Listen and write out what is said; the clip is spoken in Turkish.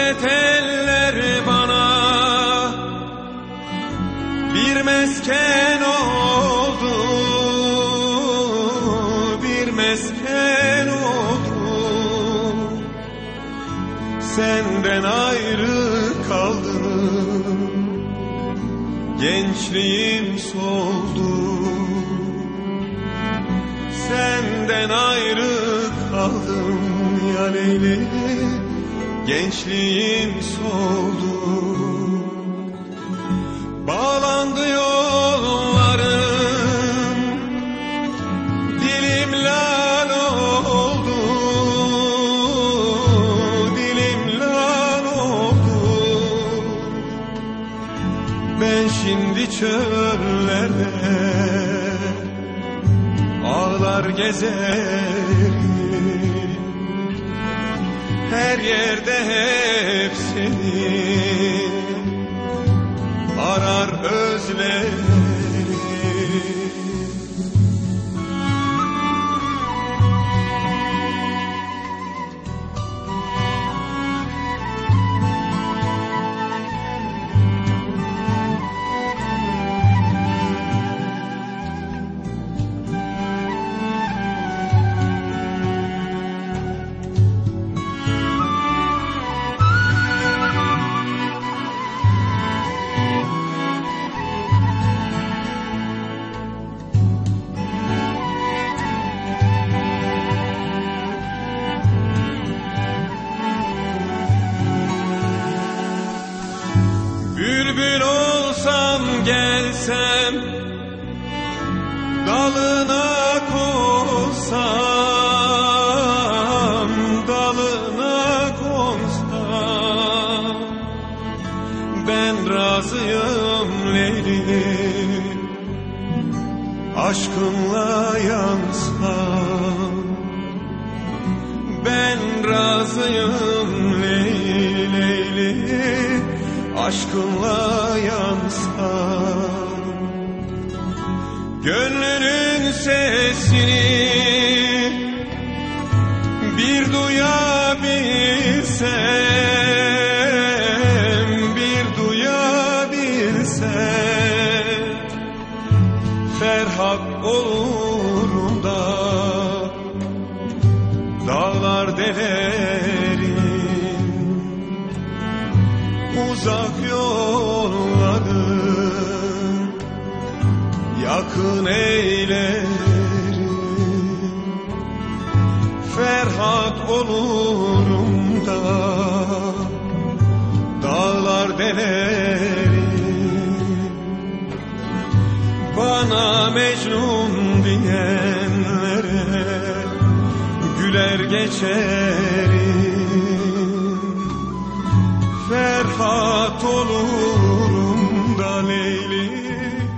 Hasret eller bana bir mesken oldu, bir mesken oldu. Senden ayrı kaldım, gençliğim soldu. Senden ayrı kaldım ya Leyli, gençliğim soldu. Bağlandı yollarım, dilim lal oldu, dilim lal oldu. Ben şimdi çöllerde ağlar gezerim, her yerde hep seni arar özlerim. Bülbül olsam gelsem, dalına konsam, dalına konsam, ben razıyım Leyli, aşkınla yansam. Ben razıyım Leyli, Leyli, aşkınla yansam. Gönlünün sesini bir duyabilsem, bir duyabilsem, Ferhat olurum da dağlar delerim, uzak yolları yakın eylerim. Ferhat olurum da dağlar delerim. Bana Mecnun diyenlere güler geçerim. Ferhat olurum da Leyli,